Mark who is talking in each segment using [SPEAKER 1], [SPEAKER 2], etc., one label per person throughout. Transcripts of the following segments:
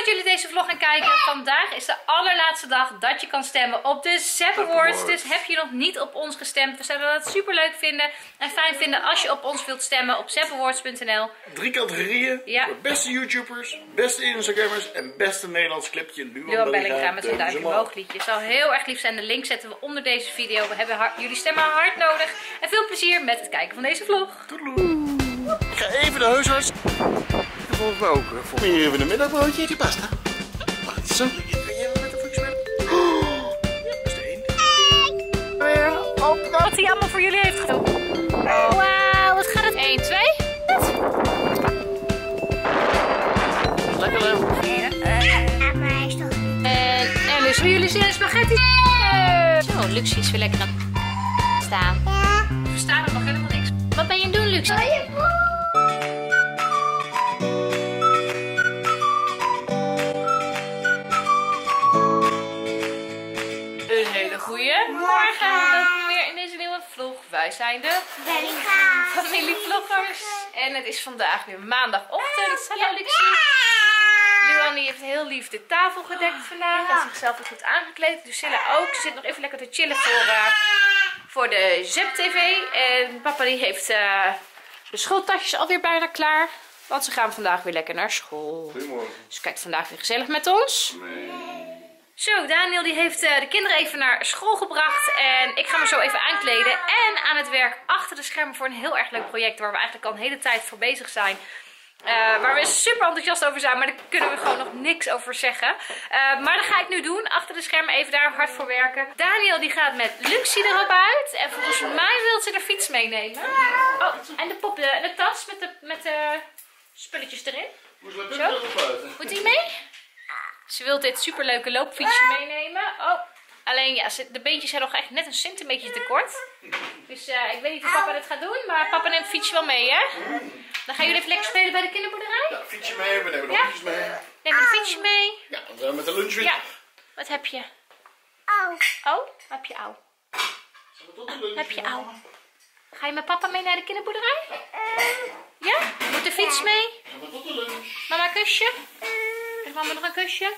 [SPEAKER 1] dat jullie deze vlog gaan kijken. Vandaag is de allerlaatste dag dat je kan stemmen op de Zap Awards. Dus heb je nog niet op ons gestemd. We zouden dat super leuk vinden en fijn vinden als je op ons wilt stemmen op zapawards.nl.
[SPEAKER 2] 3 categorieën. Voor beste YouTubers, beste Instagrammers en beste Nederlands clipje.
[SPEAKER 1] Luan Bellinga met een duimpje omhoog liedje. Het zou heel erg lief zijn. De link zetten we onder deze video. We hebben jullie stemmen hard nodig. En veel plezier met het kijken van deze vlog.
[SPEAKER 2] Toedeloe. Ik ga even de huisarts. Volgens mij ook. Voor me hier even een middagbroodje. Die pasta. Wacht, zo. Kun je even met de voetjes spelen? Oh, dat is de 1. Weer op.
[SPEAKER 1] Wat hij allemaal voor jullie heeft gedaan. Oh. Wauw, wat gaat het? 1, 2.
[SPEAKER 2] Lekker leuk.
[SPEAKER 1] En dus voor jullie zijn spaghetti. Zo, Luxie is weer lekker aan het staan. Ik versta er nog helemaal niks. Wat ben je aan het doen, Luxie? Een hele goede morgen. Welkom weer in deze nieuwe vlog. Wij zijn de familievloggers. En het is vandaag weer maandagochtend. Hallo Luxie. Luan die heeft heel lief de tafel gedekt vandaag. Heeft zichzelf weer goed aangekleed. Lucilla ook. Ze zit nog even lekker te chillen voor de Zap TV. En papa die heeft de schooltasjes alweer bijna klaar. Want ze gaan vandaag weer lekker naar school.
[SPEAKER 2] Goedemorgen.
[SPEAKER 1] Dus kijkt vandaag weer gezellig met ons.
[SPEAKER 2] Nee.
[SPEAKER 1] Zo, Daniel die heeft de kinderen even naar school gebracht. En ik ga me zo even aankleden. En aan het werk achter de schermen voor een heel erg leuk project. Waar we eigenlijk al een hele tijd voor bezig zijn. Waar we super enthousiast over zijn, maar daar kunnen we gewoon nog niks over zeggen. Maar dat ga ik nu doen. Achter de schermen even daar hard voor werken. Daniel die gaat met Luxie erop uit. En volgens mij wil ze de fiets meenemen. Oh, en de pop, de tas met de spulletjes erin. Zo. Moet die mee? Ze wil dit superleuke loopfietsje meenemen. Oh, alleen ja, de beentjes zijn nog echt net een centimeter te kort. Dus ik weet niet of papa dit gaat doen, maar papa neemt het fietsje wel mee, hè? Dan gaan jullie even lekker spelen bij de kinderboerderij?
[SPEAKER 2] Ja, fietsje mee, we nemen nog fietsjes mee.
[SPEAKER 1] Neem een fietsje mee.
[SPEAKER 2] Ja, dan zijn we met de lunch weer.
[SPEAKER 1] Ja, wat heb je? Oh, heb je au? Heb je au? Ga je met papa mee naar de kinderboerderij? Ja? Moet de fiets mee?
[SPEAKER 2] Tot de lunch.
[SPEAKER 1] Mama, kusje? Geef mama nog een kusje?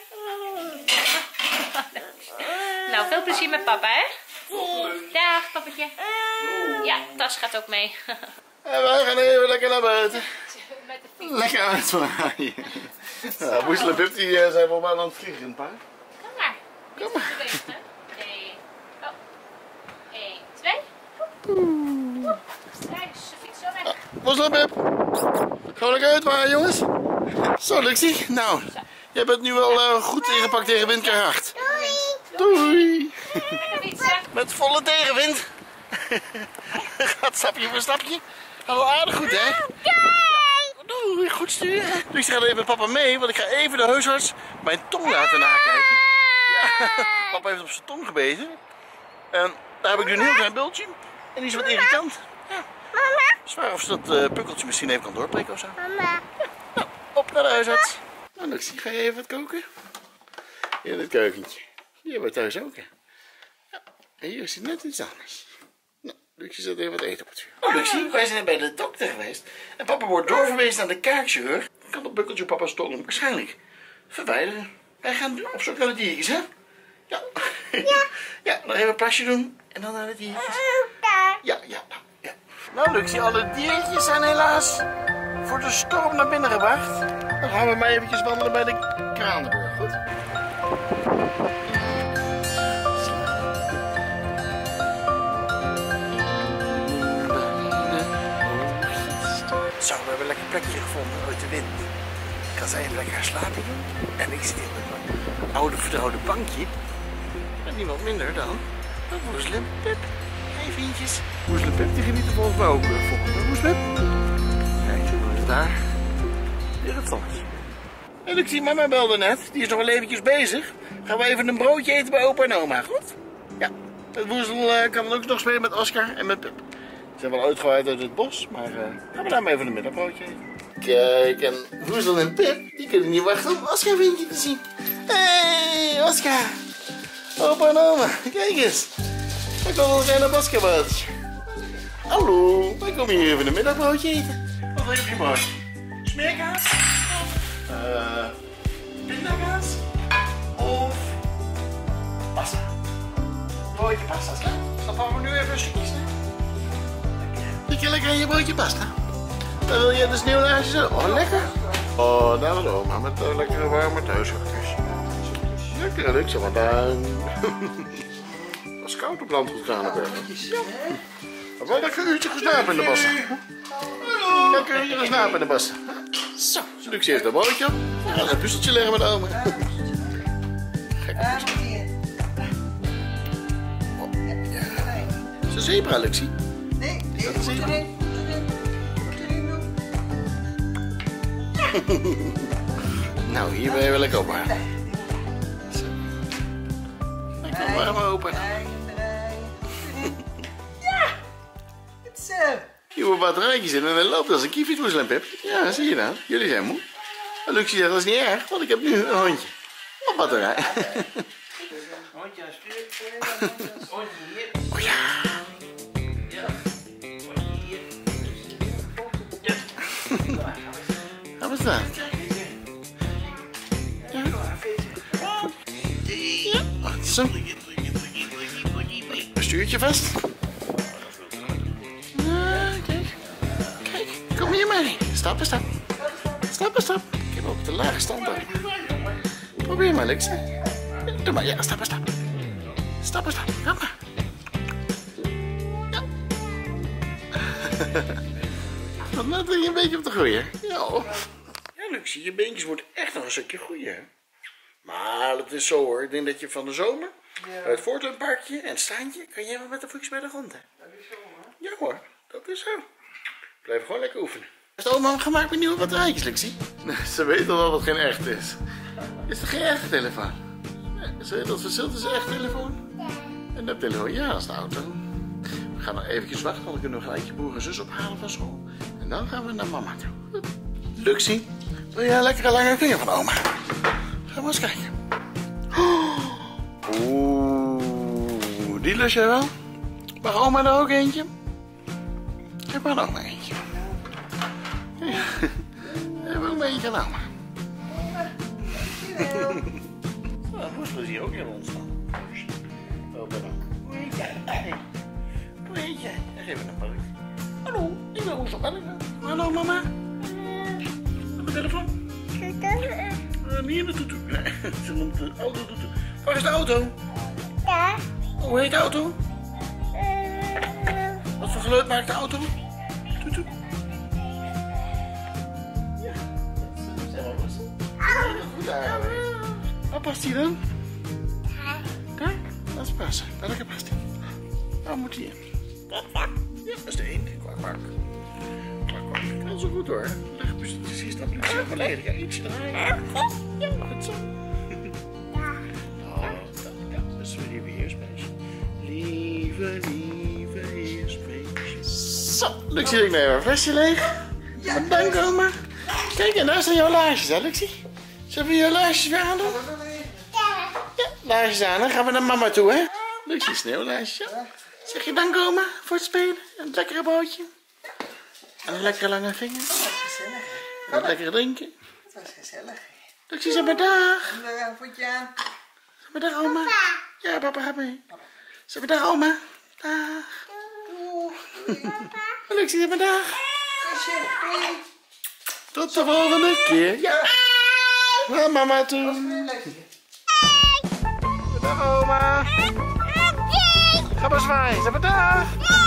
[SPEAKER 1] Nou, veel plezier met papa, hè? Dag, papetje. Ja, tas gaat ook mee.
[SPEAKER 2] En wij gaan even lekker naar buiten.
[SPEAKER 1] Met de fiets.
[SPEAKER 2] Lekker uit van haaien. Nou, Boesel en Pip die zijn wel bijna aan het vliegen in het paard.
[SPEAKER 1] Kom maar. Kom maar. 1, 2. Kijk, ze fiets zo weg.
[SPEAKER 2] Boesel en Pip. Gewoon lekker uitwaaien, jongens. Zo, Luxie. Nou, jij bent nu wel goed ingepakt tegen windkracht 8. Doei. Met volle tegenwind. Gaat stapje voor stapje. Gaat wel aardig goed, hè? Doei, goed sturen. Dus ik ga even met papa mee, want ik ga even de huisarts mijn tong laten nakijken. Ja, papa heeft op zijn tong gebeten. En daar heb ik nu een heel klein bultje. En die is wat irritant. Ja. Zwaar of ze dat pukkeltje misschien even kan doorprikken of zo. Ja. Nou, op naar de huisarts. Nou, Luxie, ga je even wat koken? In het keukentje. Die hebben we thuis ook, hè? Ja. En hier is het net iets anders. Nou, Luxie zet even wat eten op het vuur. Oh, Luxie, wij zijn bij de dokter geweest. En papa wordt doorverwezen naar de kaakchirurg. Kan dat bukkeltje op papa's tong waarschijnlijk verwijderen. Wij gaan op zoek naar de diertjes, hè? Ja. Ja, nog even een plasje doen. En dan naar de diertjes. Ja. Nou, Luxie, alle diertjes zijn helaas voor de storm naar binnen gebracht. Dan gaan we maar eventjes wandelen bij de Kranenburg, goed? Zo, we hebben een lekker plekje gevonden uit de wind. Ik kan ze even lekker gaan slapen doen. En ik zit hier met mijn oude vertrouwde bankje. En niemand minder dan Boesel en Pip. Hey vriendjes. Boesel en Pip die genieten volgens mij ook volgende. Boesel en Pip. Kijk, zo is daar. Hier het zonnetje. En ik zie mama belde net. Die is nog wel eventjes bezig. Gaan we even een broodje eten bij opa en oma, goed? Ja. Het Boesel kan dan ook nog spelen met Oscar en met Pip. Ze zijn wel uitgewaaid uit het bos, maar gaan we daar maar even een middagbroodje eten. Kijk, en Boesel en Pip, die kunnen niet wachten om Oscar vriendje te zien. Hey, Oscar. Opa en oma, kijk eens. Ik wil nog een Oscar-broodje. Hallo, wij komen hier even een middagbroodje eten. Wat wil je op je bord? Smeerkaas? Pindakaas? kusjes. Zit je lekker in je broodje pasta? Dan wil je de sneeuwlaarsjes. Oh, lekker. Oh, daar wil oma met lekkere warme thuishoekjes. Lekker, Luxe, want het was koud op landgoed Kranenburg. Ja. Maar wel lekker een uurtje geslapen in de bossen. Lekker een uurtje geslapen in de bossen. Zo, Luxe heeft een broodje op. We gaan een puzzeltje leggen met oma. Gekke puzzel. Oh, ja. Is een zebra, Luxie?
[SPEAKER 3] Nee,
[SPEAKER 2] Is dat een zebra? Nou, hier ben je wel lekker op, maar. Lekker warm open.
[SPEAKER 3] Ja! Het is
[SPEAKER 2] Nieuwe batterijtjes in en hij loopt als een kievietmoeslim, Pip. Ja, zie je nou. Jullie zijn moe. En Luxie zegt, dat is niet erg, want ik heb nu een hondje. Op batterij.
[SPEAKER 3] hondje aan stuur. Hondje hier.
[SPEAKER 2] Oh ja. Gaan we staan. Ja. Ja. Zo. Een stuurtje vast. Kijk. Kijk. Kom hier mee. Stap, stap. Stap, stap. Ik heb ook de lage stand daar. Probeer maar, Luxe. Doe maar. Ja, stap, stap. Stap, stap. Kom maar. Ja. Dan laat je een beetje op te groeien. Ja. Ja, Luxe, je beentjes moeten echt nog een stukje groeien. Hè? Maar het is zo hoor. Ik denk dat je van de zomer bij het Voortuinparkje en het staantje kan je wel met de voetjes bij de grond. Hè?
[SPEAKER 3] Dat is zo, hè?
[SPEAKER 2] Ja hoor, dat is zo. Blijf gewoon lekker oefenen. Is de oma gemaakt met nieuwe batterijtjes, Luxie? Ze weet al dat het geen echt is. Is het geen echte telefoon? Nee, ze weet dat het verschil tussen een echt telefoon en een telefoon. Ja, dat is de auto. We gaan nog eventjes wachten, want dan kunnen we gelijk je broer en zus ophalen van school. En dan gaan we naar mama toe. Luxie, wil jij een lekkere lange vinger van oma? Gaan we eens kijken. Oeh, die lust jij wel? Mag oma er ook eentje? Ik mag er ook maar eentje. Ja, ik heb ook maar eentje aan oma. Nou, moest we hier ook in ontstaan. Oh, bedankt. Hoe heet jij? Hoe heet jij? Geef me een park. Hallo, ik ben Roes op Ellingen. Hallo mama. Op mijn telefoon. Niet in de toetoe. Nee, ze noemt de auto toetoe. Waar is de auto?
[SPEAKER 4] Ja.
[SPEAKER 2] Hoe heet de auto? Wat voor geluid maakt de auto? Toetoe. Ja, dat is wel goed eigenlijk. Waar past die dan? Daar? Dat is passen. Daar lekker past die. Waar moet die in? Ja, dat is de één. Kwak, kwak. Kwak, kwak. Dat is zo goed hoor. Leg precies hier staat Luxie volledig. Ja, ietsje draaien. Ja, goed zo. Oh, ja, dat is weer lieve heersbeestje. Lieve heersbeestje. Zo, Luxie, ik neem mijn flesje leeg. Ja, bedankt oma. Kijk, en daar zijn jouw laarsjes, hè Luxie? Zullen we jouw laarsjes weer aandoen? Ja, laarsjes aan, dan gaan we naar mama toe, hè? Luxie, sneeuwlaarsjes. Zeg je dank oma voor het spelen? Een lekkere broodje. En een lekkere lange vinger.
[SPEAKER 3] Dat was gezellig.
[SPEAKER 2] En een lekkere drinken.
[SPEAKER 3] Dat was gezellig.
[SPEAKER 2] Luxie, zeg maar dag.
[SPEAKER 3] En voetje aan.
[SPEAKER 2] Zeg maar dag oma. Ja, papa gaat mee. Zeg maar dag oma. Dag.
[SPEAKER 3] Doei.
[SPEAKER 2] Luxie, zeg maar dag.
[SPEAKER 3] Kusje, doei.
[SPEAKER 2] Tot de volgende keer. Ja. Naar mama toe. Dag oma. Ga maar zwaaien. Zeg maar dag.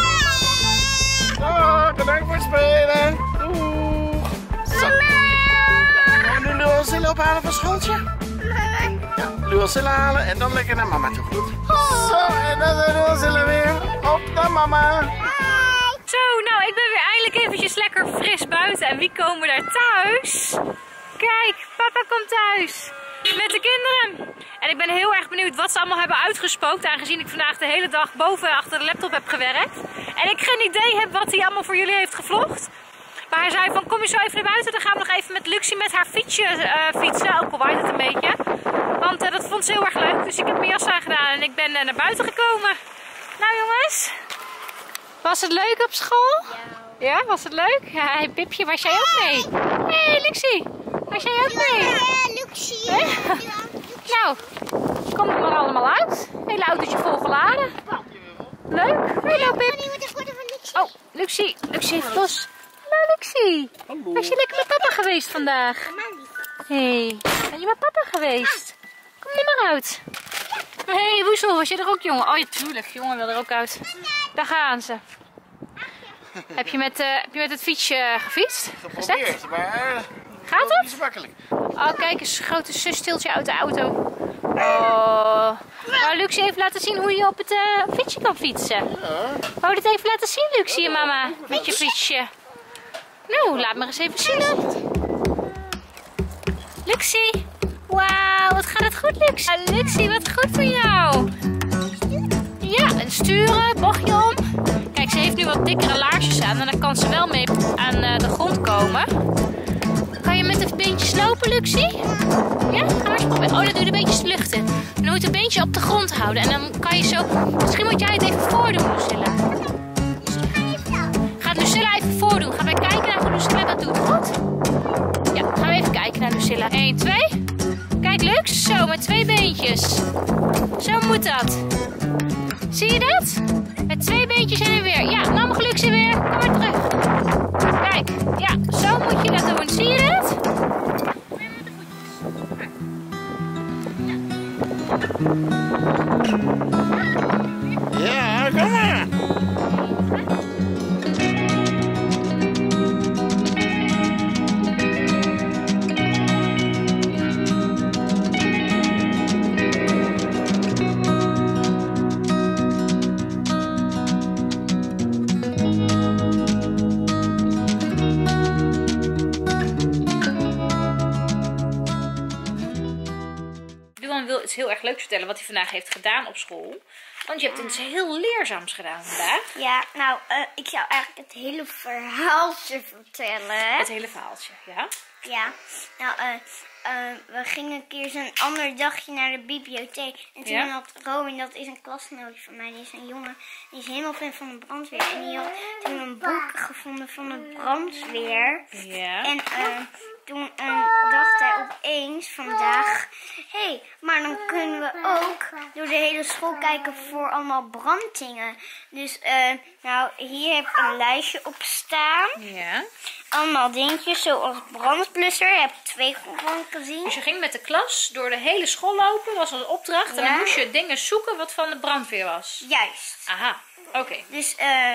[SPEAKER 2] Dag, bedankt voor het spelen. Doeg. Zo. Gaan we nu Lucille ophalen van schooltje? Ja, Lucille halen en dan lekker naar mama toe. Goed? Zo, en dan zijn Lucille weer op naar mama.
[SPEAKER 1] Zo, nou, ik ben weer eindelijk eventjes lekker fris buiten. En wie komen daar thuis? Kijk, papa komt thuis. Met de kinderen. En ik ben heel erg benieuwd wat ze allemaal hebben uitgespookt. Aangezien ik vandaag de hele dag boven achter de laptop heb gewerkt. En ik geen idee heb wat hij allemaal voor jullie heeft gevlogd. Maar hij zei van, kom je zo even naar buiten. Dan gaan we nog even met Luxie met haar fietsje fietsen. Ook al waait het een beetje. Want dat vond ze heel erg leuk. Dus ik heb mijn jas aangedaan en ik ben naar buiten gekomen. Nou jongens. Was het leuk op school? Ja, was het leuk? Ja, hey, Pipje, was jij ook mee? Hé, hey, Luxie. Was jij ook mee?
[SPEAKER 4] Ja, Luxie.
[SPEAKER 1] Nou, kom er maar allemaal uit. Hele autootje vol geladen. Leuk? Hallo Pip. Oh, Luxie. Luxie heeft los. Hallo Luxie.
[SPEAKER 2] Hallo.
[SPEAKER 1] Was je lekker met papa geweest vandaag? Hé, ben je met papa geweest? Kom er maar uit. Hé, Woezel, was je er ook, jongen? Oh ja, tuurlijk. Jongen wil er ook uit. Daar gaan ze. Heb je met het fietsje gefietst?
[SPEAKER 2] Geprobeerd, maar
[SPEAKER 1] Gaat
[SPEAKER 2] niet
[SPEAKER 1] het?
[SPEAKER 2] zo makkelijk.
[SPEAKER 1] Oh, kijk eens, grote zusstiltje uit de auto. Oh. Maar Luxie even laten zien hoe je op het fietsje kan fietsen.
[SPEAKER 2] Ja.
[SPEAKER 1] Wou je dit even laten zien, Luxie en mama? Met je fietsje. Nou, laat me eens even zien dan. Luxie. Wauw, wat gaat het goed, Luxie. Luxie, wat goed voor jou. Ja, en sturen, bochtje om. Kijk, ze heeft nu wat dikkere laarsjes aan en dan kan ze wel mee aan de grond komen. Kan je met de beentjes lopen, Luxie? Ja, ga maar eens proberen. Oh, dan doe je de beentjes luchten. Dan moet je een beentje op de grond houden en dan kan je zo... Misschien moet jij het even voordoen, Lucilla. Gaat Lucilla even voordoen. Gaan wij kijken naar hoe Lucilla dat doet, goed? Ja, gaan we even kijken naar Lucilla. 1, 2. Kijk, Lux. Zo, met 2 beentjes. Zo moet dat. Zie je dat? Met 2 beentjes heen en weer. Ja, nou mag Luxie weer. Kom maar terug. Kijk, ja, zo moet je dat doen. Zie je dat?
[SPEAKER 2] Ja, kom maar.
[SPEAKER 1] Luan wil iets heel erg leuks vertellen wat hij vandaag heeft gedaan op school. Want je hebt iets heel leerzaams gedaan vandaag.
[SPEAKER 4] Ja, nou, ik zou eigenlijk het hele verhaaltje vertellen.
[SPEAKER 1] Het hele verhaaltje, ja?
[SPEAKER 4] Ja, nou, we gingen een keer zo'n ander dagje naar de bibliotheek. En toen had Robin, dat is een klasgenootje van mij, die is een jongen, die is helemaal fan van de brandweer. En die had toen een boek gevonden van de brandweer.
[SPEAKER 1] Ja.
[SPEAKER 4] En toen dacht hij opeens vandaag, hé, maar dan kunnen we ook door de hele school kijken voor allemaal branddingen. Dus, nou, hier heb ik een lijstje op staan.
[SPEAKER 1] Ja.
[SPEAKER 4] Allemaal dingetjes, zoals brandblusser. Heb ik 2 van gezien.
[SPEAKER 1] Dus je ging met de klas door de hele school lopen, was een opdracht. En dan moest je dingen zoeken wat van de brandweer was.
[SPEAKER 4] Juist.
[SPEAKER 1] Aha, oké.
[SPEAKER 4] Dus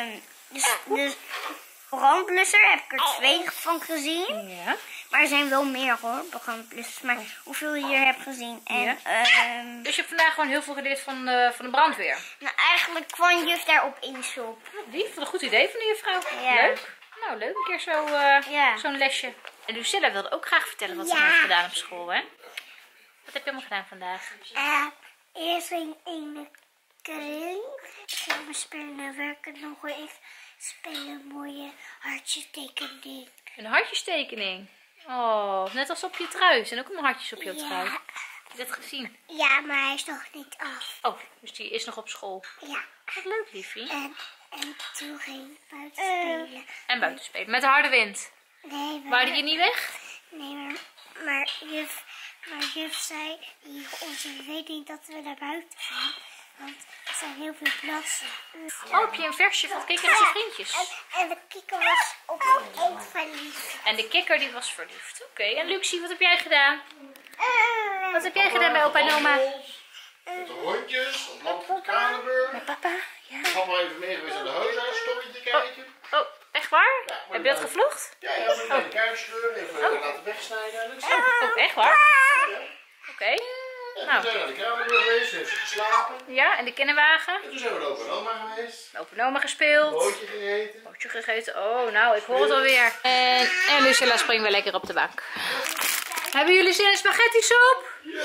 [SPEAKER 4] brandblusser heb ik er 2 van gezien.
[SPEAKER 1] Ja.
[SPEAKER 4] Maar er zijn wel meer hoor, brandblussers. Maar hoeveel je hier hebt gezien. En,
[SPEAKER 1] Dus je hebt vandaag gewoon heel veel geleerd van de brandweer.
[SPEAKER 4] nou, eigenlijk kwam juf daar opeens op.
[SPEAKER 1] Lief, wat een goed idee van de juffrouw.
[SPEAKER 4] Ja.
[SPEAKER 1] Leuk. Nou, leuk een keer zo'n lesje. En Lucilla wilde ook graag vertellen wat ze heeft gedaan op school, hè? Wat heb je allemaal gedaan vandaag?
[SPEAKER 4] Eerst ging ik in de kring. Ik ging mijn spelen werken nog eens. Spelen mooie hartjetekening.
[SPEAKER 1] Een hartjestekening. Oh, net als op je trui. Er zijn ook allemaal hartjes op je trui. Heb je dat gezien?
[SPEAKER 4] Ja, maar hij is nog niet af.
[SPEAKER 1] Oh, dus die is nog op school.
[SPEAKER 4] Ja.
[SPEAKER 1] Wat leuk, liefie.
[SPEAKER 4] En toen ging ik buiten spelen.
[SPEAKER 1] En buiten spelen. Met de harde wind.
[SPEAKER 4] Nee,
[SPEAKER 1] Wou je niet weg?
[SPEAKER 4] Nee, maar juf zei, onze weet niet dat we naar buiten gaan. Want er zijn heel veel plassen.
[SPEAKER 1] Oh, heb je een versje van Kikker en zijn vriendjes?
[SPEAKER 4] En de kikker was op een verliefd.
[SPEAKER 1] En de kikker die was verliefd. Oké, en Luxie, wat heb jij gedaan? Wat heb jij gedaan bij opa en oma?
[SPEAKER 2] Met de hondjes, op land van Kranenburg.
[SPEAKER 1] Met papa? Ja.
[SPEAKER 2] Ik ga maar even mee geweest naar de huisartsstommetje kijken.
[SPEAKER 1] Oh, echt waar?
[SPEAKER 2] Ja,
[SPEAKER 1] Heb je dat gevlogd?
[SPEAKER 2] Ja, ja, moet een kuitsleur even laten wegsnijden.
[SPEAKER 1] Oh, echt waar? Oké.
[SPEAKER 2] En toen zijn we naar de Kranenburg geweest, heeft ze geslapen.
[SPEAKER 1] Ja, en de kinderwagen?
[SPEAKER 2] En toen zijn we naar opa en oma geweest.
[SPEAKER 1] Opa en oma gespeeld.
[SPEAKER 2] Broodje gegeten.
[SPEAKER 1] Broodje gegeten. Oh, nou, ik hoor het alweer. En Lucilla springt weer lekker op de bank. Hebben jullie zin in spaghetti soep? Ja!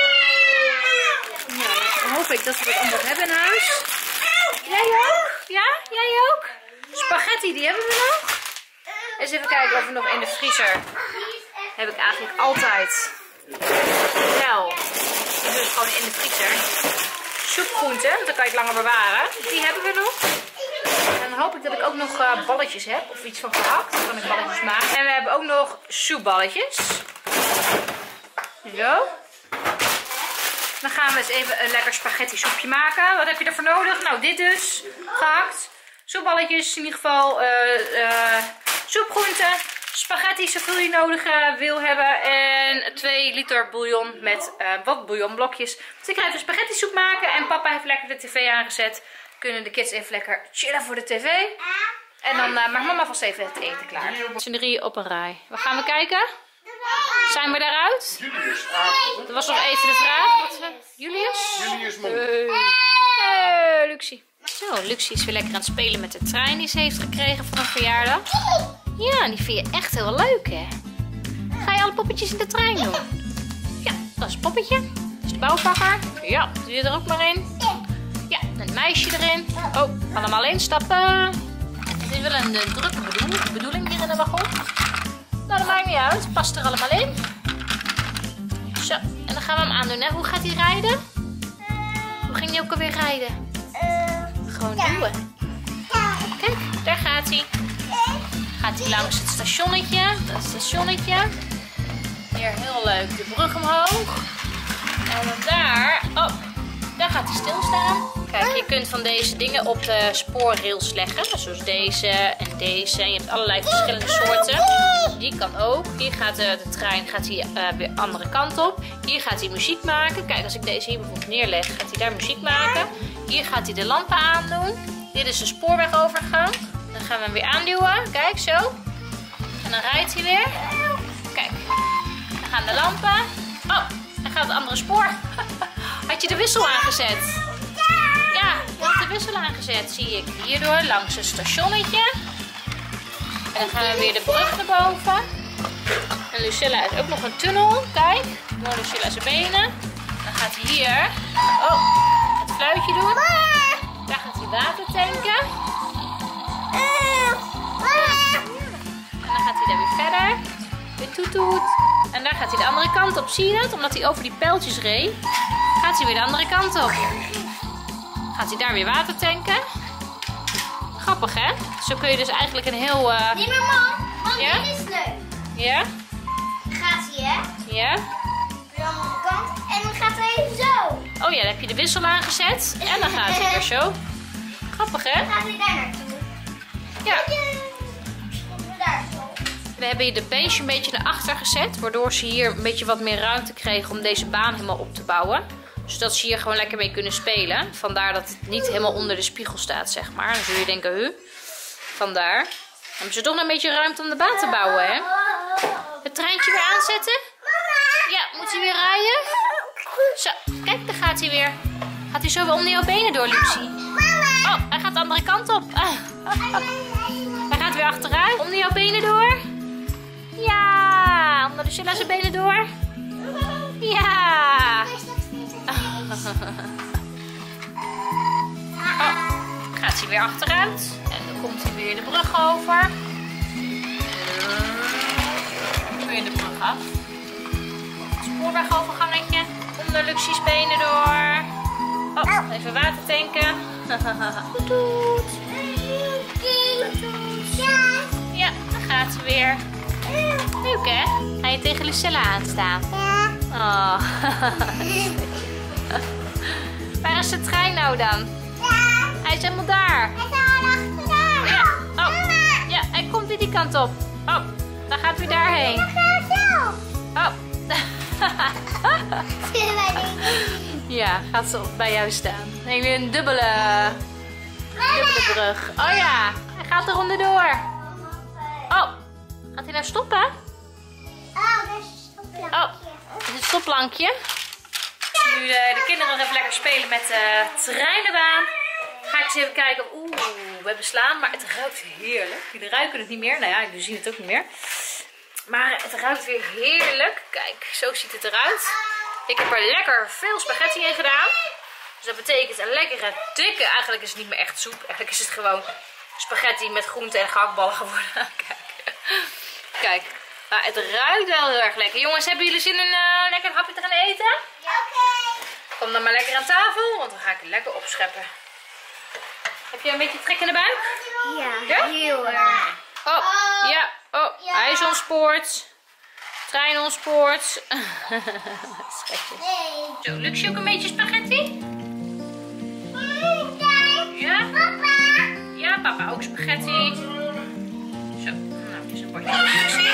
[SPEAKER 1] Nou, dan hoop ik dat we dat allemaal hebben in huis. Jij ook? Ja? Jij ook? Spaghetti, die hebben we nog. Eens even kijken of we nog in de vriezer. Heb ik eigenlijk altijd. Wel. Ik doe het gewoon in de vriezer. Soepgroenten, want dan kan je het langer bewaren. Die hebben we nog. En dan hoop ik dat ik ook nog balletjes heb. Of iets van gehakt. Dan kan ik balletjes maken. En we hebben ook nog soepballetjes. Zo. Dan gaan we eens even een lekker spaghetti soepje maken. Wat heb je ervoor nodig? Nou, dit dus. Gehakt. Soepballetjes in ieder geval. Soepgroenten. Spaghetti zoveel je nodig wil hebben. En 2 liter bouillon met wat bouillonblokjes. Dus ik ga even spaghetti soep maken. En papa heeft lekker de tv aangezet. Kunnen de kids even lekker chillen voor de tv. En dan maakt mama vast even het eten klaar. Z'n 3 op een rij. Wat gaan we kijken? Zijn we daaruit?
[SPEAKER 2] Julius.
[SPEAKER 1] Dat was nog even de vraag. Wat, Julius?
[SPEAKER 2] Julius Mom.
[SPEAKER 1] Hey, Luxie. Zo, Luxie is weer lekker aan het spelen met de trein die ze heeft gekregen voor een verjaardag. Ja, die vind je echt heel leuk, hè? Ga je alle poppetjes in de trein doen? Ja, dat is het poppetje. Dat is de bouwvakker. Ja, doe je er ook maar in. Ja, een meisje erin. Oh, allemaal instappen. Het is wel een drukke bedoeling hier in de wagon. Nou, dat maakt niet uit. Past er allemaal in. Zo, en dan gaan we hem aandoen, hè? Hoe gaat hij rijden? Hoe ging hij ook alweer rijden? Gewoon duwen. Kijk, daar gaat hij. Gaat hij langs het stationnetje. Dat stationnetje. Hier, heel leuk. De brug omhoog. En dan daar. Oh, daar gaat hij stilstaan. Kijk, je kunt van deze dingen op de spoorrails leggen. Zoals deze en deze. En je hebt allerlei verschillende soorten. Die kan ook. Hier gaat de trein weer de andere kant op. Hier gaat hij muziek maken. Kijk, als ik deze hier bijvoorbeeld neerleg, gaat hij daar muziek maken. Hier gaat hij de lampen aandoen. Dit is de spoorwegovergang. Dan gaan we hem weer aanduwen. Kijk, zo. En dan rijdt hij weer. Kijk. Dan gaan de lampen. Oh, dan gaat het andere spoor. Had je de wissel aangezet? Ja, je had de wissel aangezet, zie ik. Hierdoor langs het stationnetje. En dan gaan we weer de brug naar boven. En Lucilla heeft ook nog een tunnel. Kijk, door Lucilla zijn benen. Dan gaat hij hier het fluitje doen. Daar gaat hij water tanken. En dan gaat hij daar weer verder. Weer toet toet. En daar gaat hij de andere kant op. Zie je dat? Omdat hij over die pijltjes reed, gaat hij weer de andere kant op. Gaat hij daar weer water tanken. Grappig, hè? Zo kun je dus eigenlijk een heel...
[SPEAKER 4] Nee, maar mam,
[SPEAKER 1] ja?
[SPEAKER 4] dit is leuk.
[SPEAKER 1] Ja?
[SPEAKER 4] Gaat hij, hè?
[SPEAKER 1] Ja?
[SPEAKER 4] De andere kant. En dan gaat hij even zo.
[SPEAKER 1] Oh ja, dan heb je de wissel aangezet. En dan gaat hij weer zo. Grappig, hè?
[SPEAKER 4] Dan gaat hij daar naartoe.
[SPEAKER 1] Ja.
[SPEAKER 4] Daar zo.
[SPEAKER 1] We hebben hier de bench een beetje naar achter gezet. Waardoor ze hier een beetje wat meer ruimte kregen om deze baan helemaal op te bouwen. Zodat ze hier gewoon lekker mee kunnen spelen. Vandaar dat het niet helemaal onder de spiegel staat, zeg maar. Dan zul je denken, vandaar. Dan hebben ze toch nog een beetje ruimte om de baan te bouwen, hè? Het treintje weer aanzetten. Ja, moet hij weer rijden? Zo, kijk, daar gaat hij weer. Gaat hij zo weer onder jouw benen door, Luxie? Oh, hij gaat de andere kant op. Hij gaat weer achteruit. Onder jouw benen door. Ja, onder Lucilla zijn benen door. Ja. Oh, gaat hij weer achteruit. En dan komt hij weer de brug over. Weer de brug af. Spoorwegovergangetje. Onder Luxie's benen door. Oh, even water tanken. Toet. Ja, dan gaat hij weer. Leuk, hè? Ga je tegen Lucilla aanstaan?
[SPEAKER 4] Ja.
[SPEAKER 1] Oh. Waar is de trein nou dan?
[SPEAKER 4] Ja.
[SPEAKER 1] Hij is helemaal daar.
[SPEAKER 4] Hij is al achteraan.
[SPEAKER 1] Ja. Oh. Ja, hij komt weer die kant op. Oh, dan gaat hij daarheen. Oh. Ja, gaat ze bij jou staan. Dan heb je een dubbele brug. Oh ja, hij gaat er onderdoor. Oh, gaat hij nou stoppen? Oh, dit is het stoplankje. Nu de kinderen nog even lekker spelen met de treinenbaan. Ga ik eens even kijken. Oeh, we hebben slaan, maar het ruikt heerlijk. Jullie ruiken het niet meer. Nou ja, jullie zien het ook niet meer. Maar het ruikt weer heerlijk. Kijk, zo ziet het eruit. Ik heb er lekker veel spaghetti in gedaan. Dus dat betekent een lekkere, dikke... Eigenlijk is het niet meer echt soep. Eigenlijk is het gewoon spaghetti met groenten en gehaktballen geworden. Kijk. Kijk. Nou, het ruikt wel heel erg lekker. Jongens, hebben jullie zin in lekker een hapje te gaan eten?
[SPEAKER 4] Ja. Oké.
[SPEAKER 1] Kom dan maar lekker aan tafel, want dan ga ik het lekker opscheppen. Heb je een beetje trek in de buik?
[SPEAKER 4] Ja, heel erg.
[SPEAKER 1] Oh, ja. Oh, hij is ontspoord. Trein ontspoord. Schatje. Zo, lukt je ook een beetje spaghetti? Ja? Ja, papa ook spaghetti. Zo, nou, het is een bordje Luxie.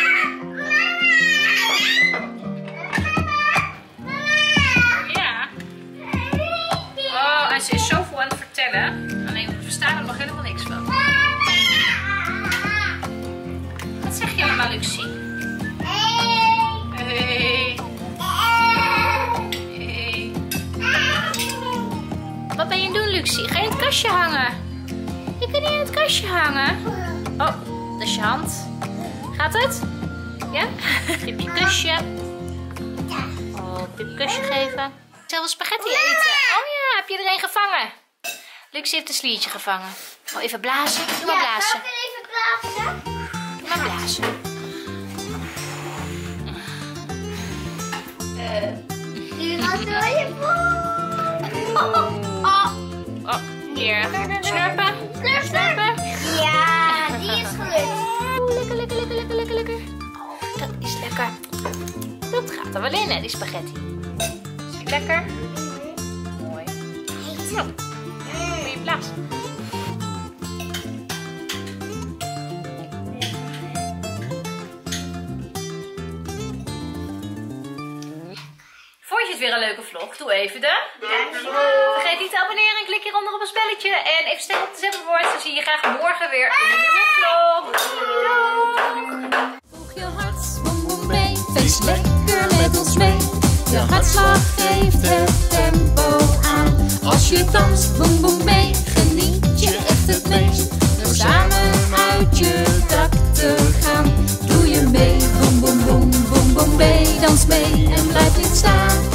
[SPEAKER 1] Ja. Oh, en ze is zo vol aan het vertellen. Alleen we verstaan er nog helemaal niks van. Wat zeg je allemaal, Luxie? Hey. Hey. Wat ben je aan het doen, Luxie? Ga je in het kastje hangen? Je kunt niet in het kastje hangen. Oh, dat is je hand. Gaat het? Ja? Heb je kusje? Oh, heb je een kusje geven? Zelf spaghetti eten. Oh ja, heb je er een gevangen? Luxie heeft een sliertje gevangen. Oh, even blazen. Doe maar blazen.
[SPEAKER 4] Kan ik even blazen?
[SPEAKER 1] Doe maar blazen.
[SPEAKER 4] Wat doe je voor?
[SPEAKER 1] Oh, hier. Slurpen.
[SPEAKER 4] Slurpen. Ja, die is gelukt.
[SPEAKER 1] Lekker. Oh, dat is lekker. Dat gaat er wel in, hè, die spaghetti. Is het lekker? Mooi. Zo. Ja, goeie blaas. Vond je het weer een leuke vlog? Doe even de Vergeet niet te abonneren en klik hieronder op een spelletje. En even stemmen op de zettelwoord. Dan zie je graag morgen weer in een nieuwe vlog. Doei!
[SPEAKER 5] Voeg je hart, boem boem mee. Feest lekker met ons mee. Je hartslag geeft het tempo aan. Als je danst, boem boem mee. Geniet je echt het meest. Door samen uit je dak te gaan. Doe je mee, boem boem boem boem boem mee. Dans mee en blijf niet staan.